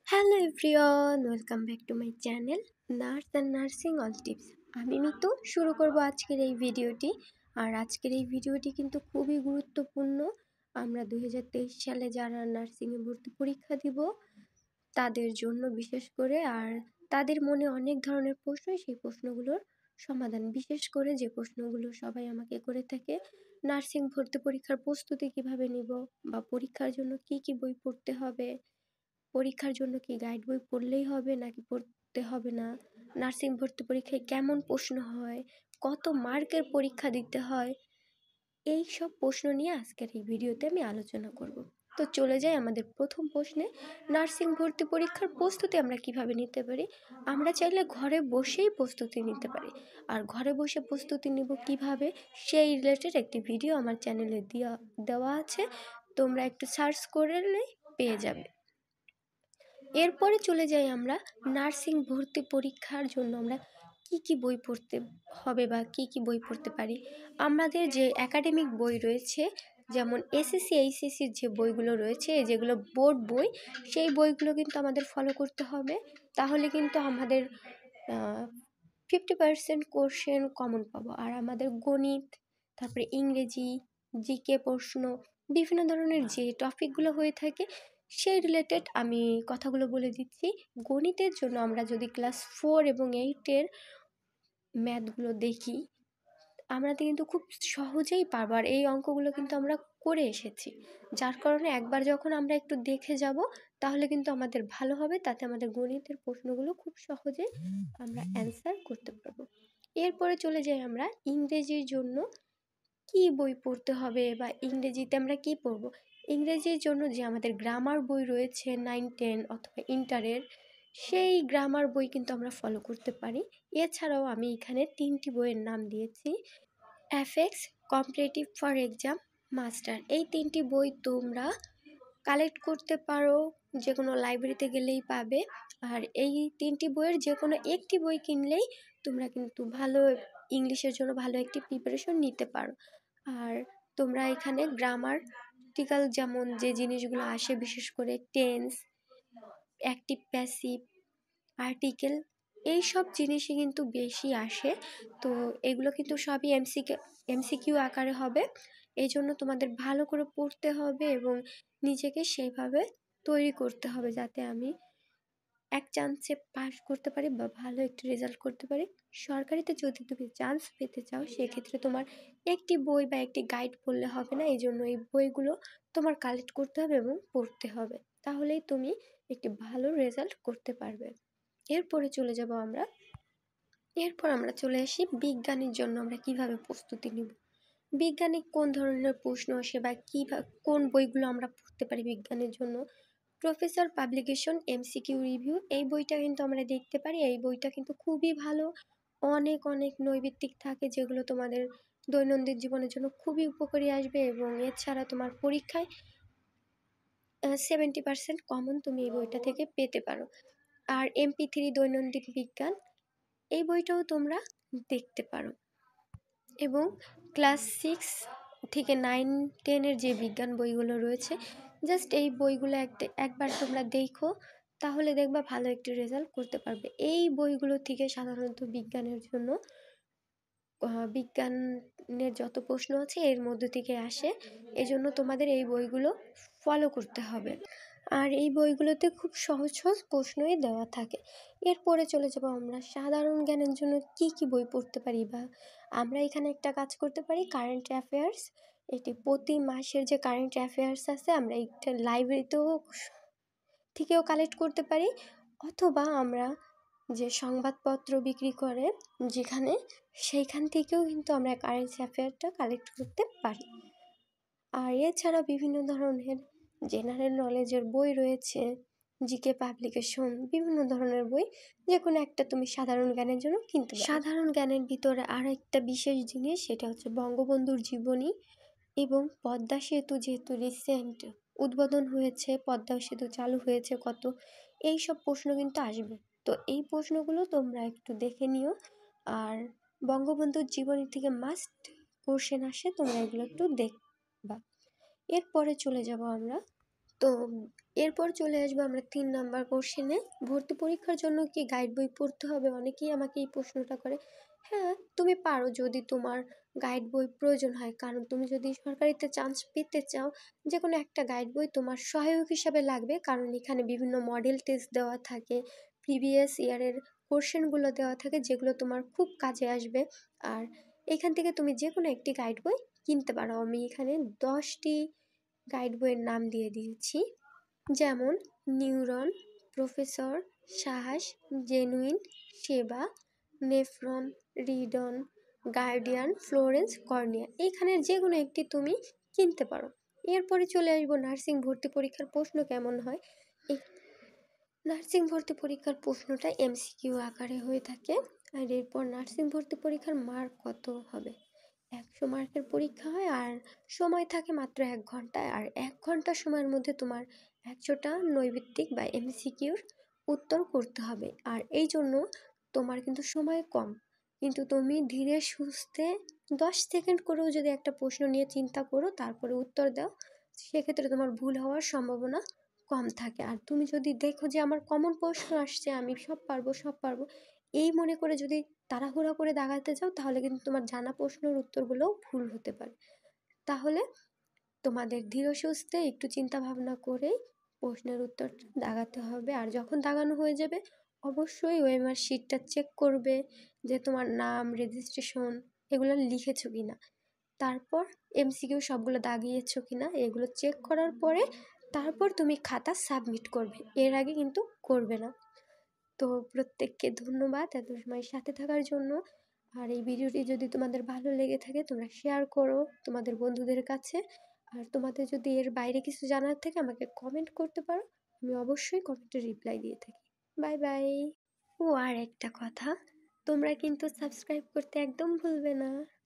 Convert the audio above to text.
Hello everyone, welcome back to my channel nurse and nursing all tips. আমি মিতু শুরু করব আজকের এই ভিডিওটি। আর আজকের এই ভিডিওটি কিন্তু খুবই গুরুত্বপূর্ণ। আমরা 2023 সালে যারা নার্সিংয়ে ভর্তি পরীক্ষা দিব তাদের জন্য বিশেষ করে, আর তাদের মনে অনেক ধরনের প্রশ্ন, সেই প্রশ্নগুলোর সমাধান, বিশেষ করে যে প্রশ্নগুলো সবাই আমাকে করে থাকে, নার্সিং ভর্তি পরীক্ষার প্রস্তুতি কিভাবে নিব, বা পরীক্ষার জন্য কি কি বই পড়তে হবে, পরীক্ষার জন্য কি গাইড বই পড়লেই হবে নাকি পড়তে হবে না, নার্সিং ভর্তি পরীক্ষায় কেমন প্রশ্ন হয়, কত মার্কের পরীক্ষা দিতে হয়, এই সব প্রশ্ন নিয়ে আজকের এই ভিডিওতে আমি আলোচনা করব। তো চলে যাই আমাদের প্রথম প্রশ্নে। নার্সিং ভর্তি পরীক্ষার প্রস্তুতি আমরা কিভাবে নিতে পারি? আমরা চাইলে ঘরে বসেই প্রস্তুতি নিতে পারি। আর ঘরে বসে প্রস্তুতি নিব কিভাবে, সেই রিলেটেড একটি ভিডিও আমার চ্যানেলে দেওয়া আছে, তোমরা একটু সার্চ করলে পেয়ে যাবে। এরপরে চলে যাই আমরা নার্সিং ভর্তি পরীক্ষার জন্য আমরা কি কি বই পড়তে হবে বা কি কি বই পড়তে পারি। আমাদের যে একাডেমিক বই রয়েছে, যেমন এসএসসি এইচএসসির যে বইগুলো রয়েছে, যেগুলো বোর্ড বই, সেই বইগুলো কিন্তু আমাদের ফলো করতে হবে। তাহলে কিন্তু আমাদের 50% কোশ্চেন কমন পাবো। আর আমাদের গণিত, তারপরে ইংরেজি, জিকে প্রশ্ন, বিভিন্ন ধরনের যে টপিকগুলো হয়ে থাকে সেই রিলেটেড আমি কথাগুলো বলে দিচ্ছি। গণিতের জন্য আমরা যদি ক্লাস 4 এবং 8-এর ম্যাথগুলো দেখি, আমরা কিন্তু খুব সহজেই পারবো। আর এই অঙ্কগুলো কিন্তু আমরা করে এসেছি, যার কারণে একবার যখন আমরা একটু দেখে যাব তাহলে কিন্তু আমাদের ভালো হবে। তাতে আমাদের গণিতের প্রশ্নগুলো খুব সহজে আমরা অ্যান্সার করতে পারবো। এরপরে চলে যাই আমরা ইংরেজির জন্য কি বই পড়তে হবে, বা ইংরেজিতে আমরা কি পড়বো। ইংরেজির জন্য যে আমাদের গ্রামার বই রয়েছে 9-10 অথবা ইন্টারের, সেই গ্রামার বই কিন্তু আমরা ফলো করতে পারি। এছাড়াও আমি এখানে 3টি বইয়ের নাম দিয়েছি। FX, competitive for exam, master, এই 3টি বই তোমরা কালেক্ট করতে পারো, যে কোনো লাইব্রেরিতে গেলেই পাবে। আর এই 3টি বইয়ের যে কোনো একটি বই কিনলেই তোমরা কিন্তু ভালো ইংলিশের জন্য ভালো একটি প্রিপারেশন নিতে পারো। আর তোমরা এখানে গ্রামাটিক্যাল যেমন যে জিনিসগুলো আসে, বিশেষ করে টেন্স, অ্যাক্টিভ প্যাসিভ, আর্টিকেল, এই সব জিনিসই কিন্তু বেশি আসে। তো এগুলো কিন্তু সবই এমসিকিউ আকারে হবে। এই জন্য তোমাদের ভালো করে পড়তে হবে এবং নিজেকে সেইভাবে তৈরি করতে হবে, যাতে আমি এক চান্সে পাস করতে পারি বা ভালো একটি রেজাল্ট করতে পারি। সরকারিতে যদি তুমি চান্স পেতে চাও, সেক্ষেত্রে তোমার একটি বই বা একটি গাইড পড়লে হবে না। এই জন্য এই বইগুলো তোমার কালেক্ট করতে হবে এবং পড়তে হবে, তাহলেই তুমি একটি ভালো রেজাল্ট করতে পারবে। এরপরে আমরা চলে আসি বিজ্ঞানের জন্য আমরা কিভাবে প্রস্তুতি নিব। বিজ্ঞানে কোন ধরনের প্রশ্ন আসে বা কোন বইগুলো আমরা পড়তে পারি বিজ্ঞানের জন্য। প্রফেসর পাবলিকেশন এমসিকিউ রিভিউ, এই বইটা কিন্তু আমরা দেখতে পারি। এই বইটা কিন্তু খুবই ভালো, অনেক অনেক নৈবিত্তিক থাকে, যেগুলো তোমাদের দৈনন্দিন জীবনের জন্য খুবই উপকারী আসবে। এবং এছাড়া তোমার পরীক্ষায় 70% কমন তুমি এই বইটা থেকে পেতে পারো। আর MP3 দৈনন্দিন বিজ্ঞান, এই বইটাও তোমরা দেখতে পারো। এবং ক্লাস 6 থেকে 9-10-এর যে বিজ্ঞান বইগুলো রয়েছে, জাস্ট এই বইগুলো একবার তোমরা দেখো, তাহলে দেখবা ভালো একটি রেজাল্ট করতে পারবে। এই বইগুলো থেকে সাধারণত বিজ্ঞানের জন্য বিজ্ঞানের যত প্রশ্ন আছে এর মধ্যে থেকে আসে, এজন্য তোমাদের এই বইগুলো ফলো করতে হবে। আর এই বইগুলোতে খুব সহজ সহজ প্রশ্নই দেওয়া থাকে। এরপরে চলে যাব আমরা সাধারণ জ্ঞানের জন্য কি কি বই পড়তে পারি, বা আমরা এখানে একটা কাজ করতে পারি, কারেন্ট অ্যাফেয়ার্স। এটি প্রতি মাসের যে কারেন্ট অ্যাফেয়ার্স আছে, আমরা একটা লাইব্রেরিতেও থেকেও কালেক্ট করতে পারি, অথবা আমরা যে সংবাদপত্র বিক্রি করে যেখানে, সেইখান থেকেও কিন্তু আমরা কারেন্ট অ্যাফেয়ারটা কালেক্ট করতে পারি। আর এছাড়া বিভিন্ন ধরনের জেনারেল নলেজের বই রয়েছে, জিকে পাবলিকেশন, বিভিন্ন ধরনের বই, যে কোনো একটা তুমি সাধারণ জ্ঞানের জন্য কিনতে পারো। সাধারণ জ্ঞানের ভিতরে আরও একটা বিশেষ জিনিস, সেটা হচ্ছে বঙ্গবন্ধুর জীবনী এবং পদ্মা সেতু, যেহেতু রিসেন্ট উদ্বোধন হয়েছে, পদ্মা সেতু চালু হয়েছে কত, এই সব প্রশ্ন কিন্তু আসবে। তো এই প্রশ্নগুলো তোমরা একটু দেখে নিও। আর বঙ্গবন্ধুর জীবনী থেকে মাস্ট কোশ্চেন আসে, তোমরা এগুলো একটু দেখবা। এরপরে চলে যাব আমরা তো এরপর চলে আসবো আমরা 3 নাম্বার কোশ্চেনে। ভর্তি পরীক্ষার জন্য কি গাইড বই পড়তে হবে? অনেকেই আমাকে এই প্রশ্নটা করে। হ্যাঁ, তুমি পারো যদি তোমার গাইড বই প্রয়োজন হয়, কারণ তুমি যদি সরকারিতে চান্স পেতে চাও, যে কোনো একটা গাইড বই তোমার সহায়ক হিসাবে লাগবে, কারণ এখানে বিভিন্ন মডেল টেস্ট দেওয়া থাকে, প্রিভিয়াস ইয়ারের কোশ্চেনগুলো দেওয়া থাকে, যেগুলো তোমার খুব কাজে আসবে। আর এখান থেকে তুমি যে কোনো একটি গাইড বই কিনতে পারো। আমি এখানে 10টি গাইড বইয়ের নাম দিয়ে দিয়েছি, যেমন neuron, professor, Sahas, genuine, Seba, nephron, রিডন, গার্ডিয়ান, ফ্লোরেন্স, কর্নিয়া। এইখানের যে কোনো একটি তুমি কিনতে পারো। এরপরে চলে আসবো নার্সিং ভর্তি পরীক্ষার প্রশ্ন কেমন হয়। এই নার্সিং ভর্তি পরীক্ষার প্রশ্নটা এমসিকিউ আকারে হয়ে থাকে। আর এরপর নার্সিং ভর্তি পরীক্ষার মার্ক কত হবে? 100 মার্কের পরীক্ষা হয়, আর সময় থাকে মাত্র 1 ঘন্টা। আর 1 ঘন্টা সময়ের মধ্যে তোমার 100টা নৈর্ব্যক্তিক বা এমসিকিউর উত্তর করতে হবে। আর এই জন্য তোমার কিন্তু সময় কম, কিন্তু তুমি ধীরে সুস্থে 10 সেকেন্ড করেও যদি একটা প্রশ্ন নিয়ে চিন্তা করো, তারপরে উত্তর দাও, সেক্ষেত্রে তোমার ভুল হওয়ার সম্ভাবনা কম থাকে। আর তুমি যদি দেখো যে আমার কমন প্রশ্ন আসছে, আমি সব পারবো এই মনে করে যদি তাড়াহুড়া করে দাগাতে যাও, তাহলে কিন্তু তোমার জানা প্রশ্নের উত্তরগুলোও ভুল হতে পারে। তাহলে তোমাদের ধীরে সুস্থে একটু চিন্তা ভাবনা করে প্রশ্নের উত্তরটা দাগাতে হবে। আর যখন দাগানো হয়ে যাবে, অবশ্যই ওএমআর শিটটা চেক করবে যে তোমার নাম, রেজিস্ট্রেশন এগুলো লিখেছো কিনা, তারপর এমসিকিউ সবগুলো দাগিয়েছো কিনা, এগুলো চেক করার পরে তারপর তুমি খাতা সাবমিট করবে, এর আগে কিন্তু করবে না। তো প্রত্যেককে ধন্যবাদ এত সময় সাথে থাকার জন্য। আর এই ভিডিওটি যদি তোমাদের ভালো লেগে থাকে, তোমরা শেয়ার করো তোমাদের বন্ধুদের কাছে। আর তোমাদের যদি এর বাইরে কিছু জানার থাকে, আমাকে কমেন্ট করতে পারো, আমি অবশ্যই কমেন্টে রিপ্লাই দিয়ে থাকি। Bye bye. ও আর একটা কথা, তোমরা কিন্তু সাবস্ক্রাইব করতে একদম ভুলবে না।